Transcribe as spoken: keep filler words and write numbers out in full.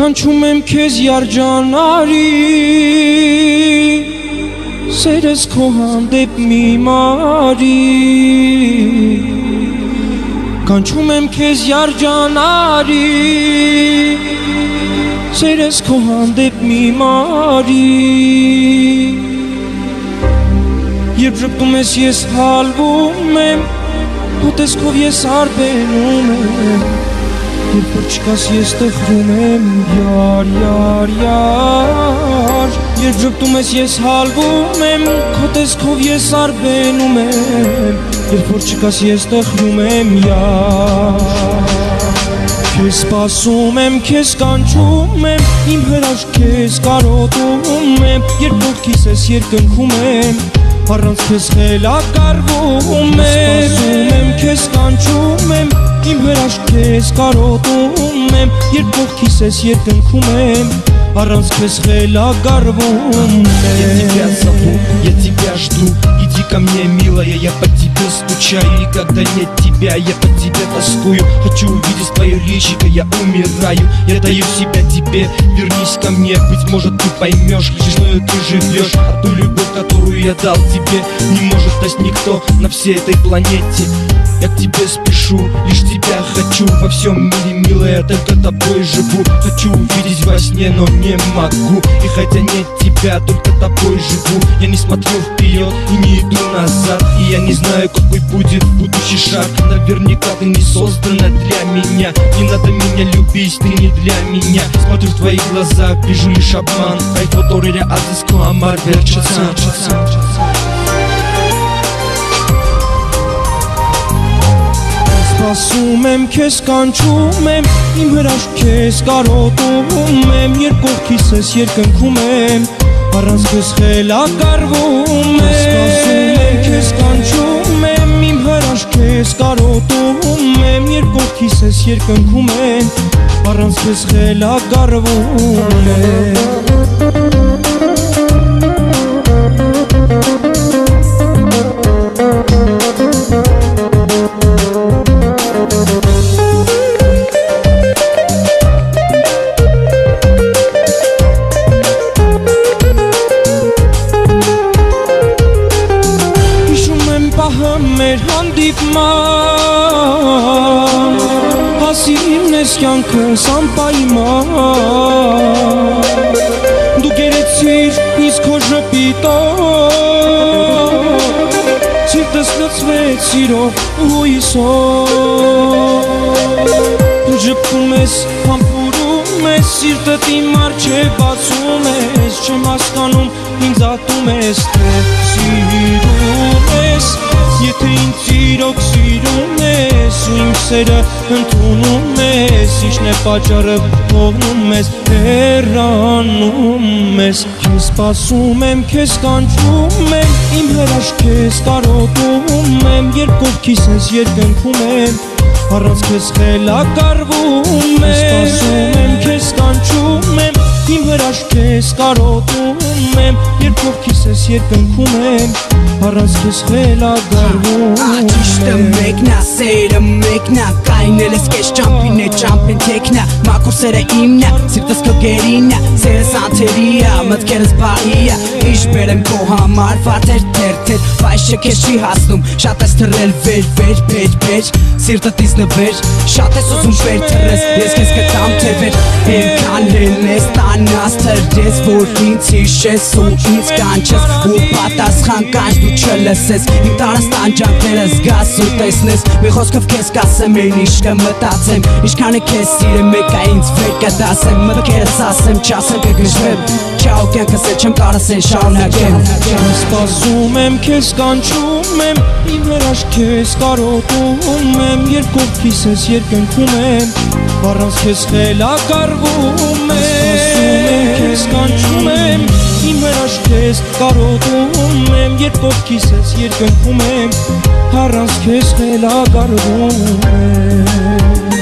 Կանչում եմ քեզ երջանարի Սերս քո հանդեպ մի մարի Կանչում եմ քեզ երջանարի Սերս քո հանդեպ մի մարի Երբ ժպտում ես ես հալվում եմ Քո տեսքով ես արբենում եմ Երբ որ չկաս ես տխրում եմ Յար, յար, յար Երբ ժպտում ես ես հալվում եմ Քո տեսքով ես արբենում եմ Երբ որ չկաս ես տխրում եմ Յար Քեզ սպասում եմ, քեզ կանչում եմ Իմ հրաշք քեզ կարոտում եմ Երբ ողքիս ես երկնքում եմ Առանց քեզ խելակարվում եմ Սպասում եմ, քեզ կանչում եմ Իմ հրաշք քեզ կարոտում եմ Երբ ողքիս ես երկնքում եմ Առանց քեզ խելակարվում եմ Я тебя зову, я тебя жду Иди ко мне, милая, я по тебе скучаю И когда нет тебя, я по тебе тоскую Хочу увидеть твое личико, я умираю Я даю себя тебе, вернись ко мне Быть может ты поймешь, жизнью ты живешь А ту любовь, которую я дал тебе Не может дать никто на всей этой планете Я к тебе спешу, лишь тебя хочу Во всем мире, милая, только тобой живу Хочу увидеть во сне, но не могу И хотя нет тебя, только тобой живу Я не смотрю вперед и не иду назад И я не знаю, какой будет будущий шаг Наверняка ты не создана для меня Не надо меня любить, ты не для меня Смотрю в твои глаза, вижу лишь обман Ai fotoğrıyla aziz ko amar ver çatsan Սպասում եմ, քեզ կանչում եմ Իմ հրաշք քեզ կարոտում եմ Երբ կողքիս ես երկնքում եմ Առանց քեզ խելակարվում եմ Սպասում եմ, քեզ կանչում եմ Իմ հրաշք քեզ կարոտում եմ Երբ կողքիս ես երկնքում եմ Առանց քեզ խելակարվում եմ Մեր հանդիպման Հասիվն ես կյանքս անպայման Դու գերեցիր ինձ քո ժպիտով Սիրտս լցվեց սիրով ու հույսով Դու ժպտում ես, համբուրում ես Սիրտդ իմ առջև բացում ես Չեմ հասկանում ինձ ատում ես թե սիրում ես Եթե ինձ իրոք սիրում ես ու իմ սերը ընդունում ես Ինչն է պատճառը թողնում ես, հեռանում ես Քեզ սպասում եմ, քեզ կանչում եմ Իմ հրաշք քեզ կարոտում եմ Երբ կողքիս ես երկնքում եմ Առանց քեզ խելակարվում եմ Սպասում եմ, քեզ կանչում եմ Իմ հրաշք քեզ կարոտում եմ Երբ կողքիս ես երկնքում եմ Առանց քեզ խելագարվում Ճիշտը մեկնա, սերը մեկնա Կայնել ես կեզ ճամպին է ճամպին թեկնա Մաքուր սերը իմնա, սիրտս քո գերինա Սերս անթերիա, մտքերս բաղիա Իշ բերեմ քո համար, վարտեր թերթեր Բայց չքեզ չի հասնում, շատ ես թրել վեր, վեր, վեր, վեր Սիրտդ իս նվեր, շատ ես ուզում վեր թրես Ես քեզ կտամ թե վեր Ենքան հելնես, տանաս թրես Որ ինձ հիշես ու ինձ կանչես Ու պատասխան կանչ դու չլսես Իմ տարաստան ջանքները զգաս ու տեսնես Մի խոսքով քեզ կասեմ, այն ինչ կմտածեմ Ինչքան է քեզ սիրեմ, եկա ինձ վեր կդասեմ Մտքերս ասեմ, չասեմ կգժվեմ Չաու կյանքս էլ չեմ կարասեն շարունակեմ Սպասում եմ, քեզ կանչում եմ Իմ հրաշք քեզ կարոտում եմ Երբ կողքիս ես երկնքում եմ Առանց քեզ խելակարվում եմ Սպասում եմ, քեզ կանչում եմ Իմ հրաշք քեզ կարոտում եմ Երբ կողքիս ես երկնքում եմ Առանց քեզ խելակարվում եմ